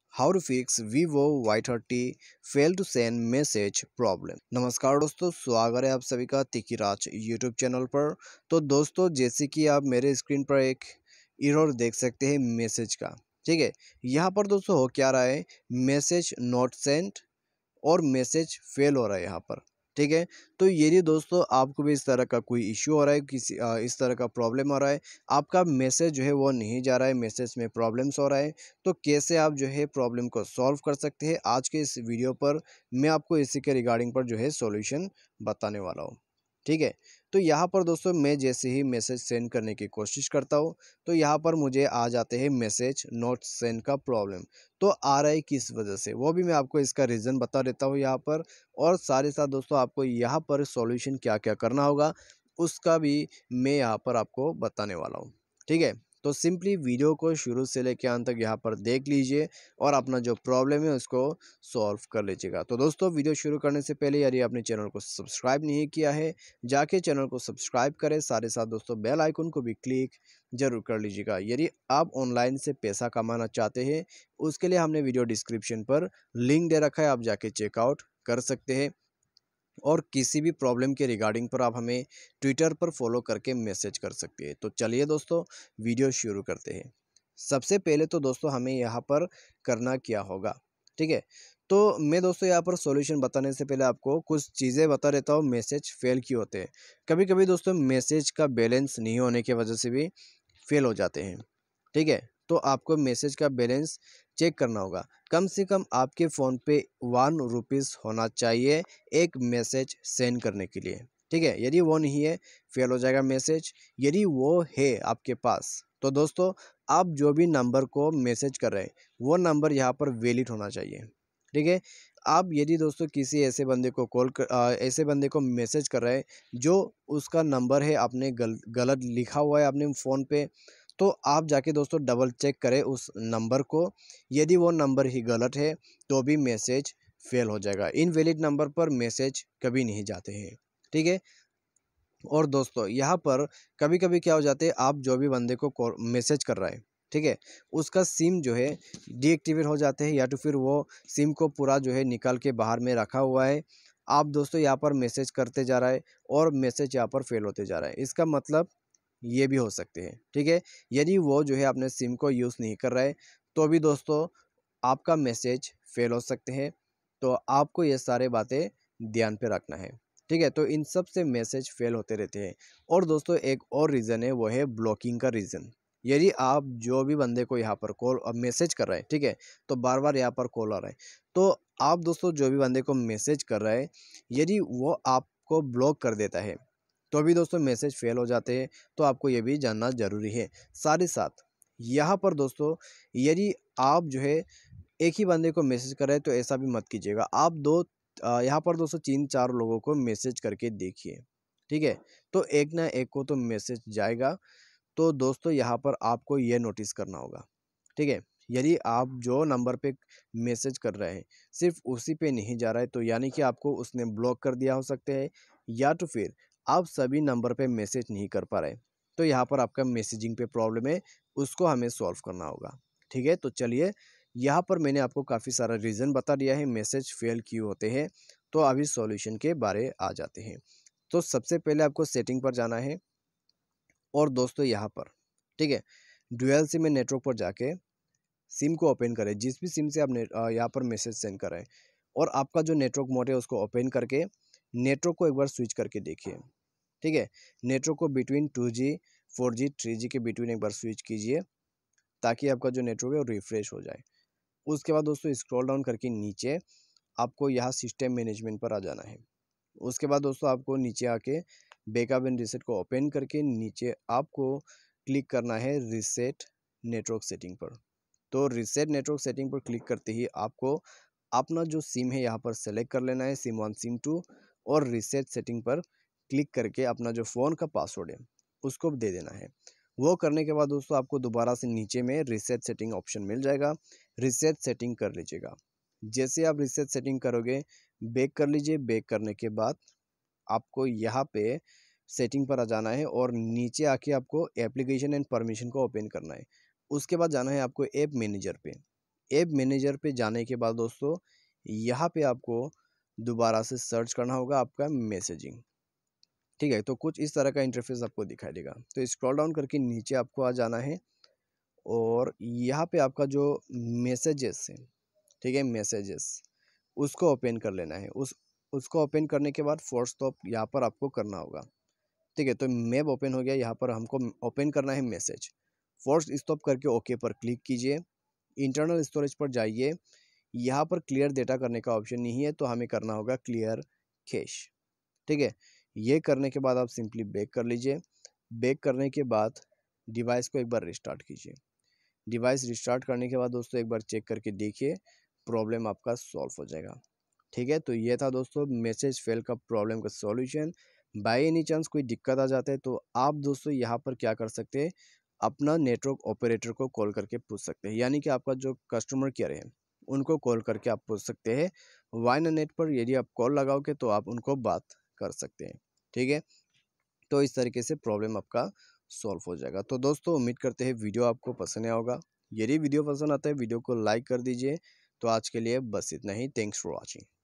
How to fix Vivo Y30 fail to send message problem. नमस्कार दोस्तों, स्वागत है आप सभी का तिकीराज यूट्यूब चैनल पर। तो दोस्तों, जैसे कि आप मेरे स्क्रीन पर एक एरर देख सकते हैं मैसेज का। ठीक है, यहाँ पर दोस्तों हो क्या रहा है, मैसेज नॉट सेंड और मैसेज फेल हो रहा है यहाँ पर। ठीक है, तो यदि दोस्तों आपको भी इस तरह का कोई इश्यू हो रहा है, किसी इस तरह का प्रॉब्लम हो रहा है, आपका मैसेज जो है वो नहीं जा रहा है, मैसेज में प्रॉब्लम्स हो रहा है, तो कैसे आप जो है प्रॉब्लम को सॉल्व कर सकते हैं, आज के इस वीडियो पर मैं आपको इसी के रिगार्डिंग पर जो है सॉल्यूशन बताने वाला हूँ। ठीक है, तो यहाँ पर दोस्तों मैं जैसे ही मैसेज सेंड करने की कोशिश करता हूँ, तो यहाँ पर मुझे आ जाते हैं मैसेज नॉट सेंड का प्रॉब्लम। तो आ रहा है किस वजह से, वो भी मैं आपको इसका रीज़न बता देता हूँ यहाँ पर। और साथ ही साथ दोस्तों आपको यहाँ पर सॉल्यूशन क्या क्या करना होगा, उसका भी मैं यहाँ पर आपको बताने वाला हूँ। ठीक है, तो सिंपली वीडियो को शुरू से लेकर अंत तक यहाँ पर देख लीजिए और अपना जो प्रॉब्लम है उसको सॉल्व कर लीजिएगा। तो दोस्तों, वीडियो शुरू करने से पहले यदि आपने चैनल को सब्सक्राइब नहीं किया है, जाके चैनल को सब्सक्राइब करें। साथ ही साथ दोस्तों बेल आइकन को भी क्लिक जरूर कर लीजिएगा। यदि आप ऑनलाइन से पैसा कमाना चाहते हैं, उसके लिए हमने वीडियो डिस्क्रिप्शन पर लिंक दे रखा है, आप जाके चेकआउट कर सकते हैं। और किसी भी प्रॉब्लम के रिगार्डिंग पर आप हमें ट्विटर पर फॉलो करके मैसेज कर सकते हैं। तो चलिए दोस्तों, वीडियो शुरू करते हैं। सबसे पहले तो दोस्तों हमें यहाँ पर करना क्या होगा। ठीक है, तो मैं दोस्तों यहाँ पर सॉल्यूशन बताने से पहले आपको कुछ चीज़ें बता देता हूँ, मैसेज फेल क्यों होते हैं। कभी कभी दोस्तों मैसेज का बैलेंस नहीं होने की वजह से भी फेल हो जाते हैं। ठीक है, तो आपको मैसेज का बैलेंस चेक करना होगा। कम से कम आपके फ़ोन पे 1 रुपीज़ होना चाहिए एक मैसेज सेंड करने के लिए। ठीक है, यदि वो नहीं है, फेल हो जाएगा मैसेज। यदि वो है आपके पास, तो दोस्तों आप जो भी नंबर को मैसेज कर रहे हैं, वो नंबर यहाँ पर वैलिड होना चाहिए। ठीक है, आप यदि दोस्तों किसी ऐसे बंदे को ऐसे बंदे को मैसेज कर रहे हैं जो उसका नंबर है आपने गलत लिखा हुआ है आपने फ़ोन पे, तो आप जाके दोस्तों डबल चेक करें उस नंबर को। यदि वो नंबर ही गलत है तो भी मैसेज फेल हो जाएगा। इनवैलिड नंबर पर मैसेज कभी नहीं जाते हैं। ठीक है, और दोस्तों यहाँ पर कभी कभी क्या हो जाते हैं, आप जो भी बंदे को कॉल मैसेज कर रहा है, ठीक है, उसका सिम जो है डीएक्टिवेट हो जाते हैं, या तो फिर वो सिम को पूरा जो है निकाल के बाहर में रखा हुआ है। आप दोस्तों यहाँ पर मैसेज करते जा रहा है और मैसेज यहाँ पर फेल होते जा रहा है। इसका मतलब ये भी हो सकते हैं। ठीक है, यदि वो जो है अपने सिम को यूज़ नहीं कर रहा है, तो भी दोस्तों आपका मैसेज फेल हो सकते हैं। तो आपको ये सारे बातें ध्यान पे रखना है। ठीक है, तो इन सब से मैसेज फेल होते रहते हैं। और दोस्तों एक और रीज़न है, वो है ब्लॉकिंग का रीज़न। यदि आप जो भी बंदे को यहाँ पर कॉल मैसेज कर रहे हैं, ठीक है, तो बार बार यहाँ पर कॉल आ रहा है, तो आप दोस्तों जो भी बंदे को मैसेज कर रहे हैं, यदि वो आपको ब्लॉक कर देता है, तो भी दोस्तों मैसेज फेल हो जाते हैं। तो आपको ये भी जानना ज़रूरी है। साथ ही साथ यहाँ पर दोस्तों, यदि आप जो है एक ही बंदे को मैसेज कर रहे हैं, तो ऐसा भी मत कीजिएगा। आप यहाँ पर दोस्तों 3-4 लोगों को मैसेज करके देखिए। ठीक है, तो एक ना एक को तो मैसेज जाएगा। तो दोस्तों यहाँ पर आपको ये नोटिस करना होगा। ठीक है, यदि आप जो नंबर पे मैसेज कर रहे हैं सिर्फ उसी पे नहीं जा रहा है, तो यानी कि आपको उसने ब्लॉक कर दिया हो सकते हैं, या तो फिर आप सभी नंबर पे मैसेज नहीं कर पा रहे, तो यहाँ पर आपका मैसेजिंग पे प्रॉब्लम है, उसको हमें सॉल्व करना होगा। ठीक है, तो चलिए, यहाँ पर मैंने आपको काफ़ी सारा रीज़न बता दिया है मैसेज फेल क्यों होते हैं। तो अभी सॉल्यूशन के बारे आ जाते हैं। तो सबसे पहले आपको सेटिंग पर जाना है। और दोस्तों यहाँ पर, ठीक है, डुअल सिम में नेटवर्क पर जाके सिम को ओपन करें, जिस भी सिम से आप यहाँ पर मैसेज सेंड कर रहे हैं, और आपका जो नेटवर्क मोड है उसको ओपन करके नेटवर्क को एक बार स्विच करके देखिए। ठीक है, नेटवर्क को बिटवीन 2G 4G 3G के बिटवीन एक बार स्विच कीजिए, ताकि आपका जो नेटवर्क है वो रिफ्रेश हो जाए। उसके बाद दोस्तों स्क्रॉल डाउन करके नीचे आपको यहाँ सिस्टम मैनेजमेंट पर आ जाना है। उसके बाद दोस्तों आपको नीचे आके बैकअप एंड रीसेट को ओपन करके नीचे आपको क्लिक करना है रीसेट नेटवर्क सेटिंग पर। तो रीसेट नेटवर्क सेटिंग पर क्लिक करते ही आपको अपना जो सिम है यहाँ पर सेलेक्ट कर लेना है, सिम 1 सिम 2, और रीसेट सेटिंग पर क्लिक करके अपना जो फ़ोन का पासवर्ड है उसको दे देना है। वो करने के बाद दोस्तों आपको दोबारा से नीचे में रीसेट सेटिंग ऑप्शन मिल जाएगा, रीसेट सेटिंग कर लीजिएगा। जैसे आप रीसेट सेटिंग करोगे, बैक कर लीजिए। बैक करने के बाद आपको यहाँ पे सेटिंग पर आ जाना है और नीचे आके आपको एप्लीकेशन एंड परमिशन को ओपन करना है। उसके बाद जाना है आपको ऐप मैनेजर पे। ऐप मैनेजर पे जाने के बाद दोस्तों यहाँ पे आपको दोबारा से सर्च करना होगा आपका मैसेजिंग। ठीक है, तो कुछ इस तरह का इंटरफेस आपको दिखाई देगा। तो स्क्रॉल डाउन करके नीचे आपको आ जाना है और यहाँ पे आपका जो मैसेजेस है, ठीक है, मैसेजेस उसको ओपन कर लेना है। उसको ओपन करने के बाद फोर्स स्टॉप यहाँ पर आपको करना होगा। ठीक है, तो मैप ओपन हो गया। यहाँ पर हमको ओपन करना है मैसेज। फोर्स स्टॉप करके ओके पर क्लिक कीजिए। इंटरनल स्टोरेज पर जाइए। यहाँ पर क्लियर डेटा करने का ऑप्शन नहीं है, तो हमें करना होगा क्लियर कैश। ठीक है, ये करने के बाद आप सिंपली बैक कर लीजिए। बैक करने के बाद डिवाइस को एक बार रिस्टार्ट कीजिए। डिवाइस रिस्टार्ट करने के बाद दोस्तों एक बार चेक करके देखिए, प्रॉब्लम आपका सॉल्व हो जाएगा। ठीक है, तो ये था दोस्तों मैसेज फेल का प्रॉब्लम का सॉल्यूशन। बाय एनी चांस कोई दिक्कत आ जाता है तो आप दोस्तों यहाँ पर क्या कर सकते हैं, अपना नेटवर्क ऑपरेटर को कॉल करके पूछ सकते हैं, यानी कि आपका जो कस्टमर केयर है उनको कॉल करके आप पूछ सकते हैं। वाई नेट पर यदि आप कॉल लगाओगे तो आप उनको बात कर सकते हैं। ठीक है, तो इस तरीके से प्रॉब्लम आपका सॉल्व हो जाएगा। तो दोस्तों उम्मीद करते हैं वीडियो आपको पसंद आया होगा। यदि वीडियो पसंद आता है वीडियो को लाइक कर दीजिए। तो आज के लिए बस इतना ही। Thanks for watching.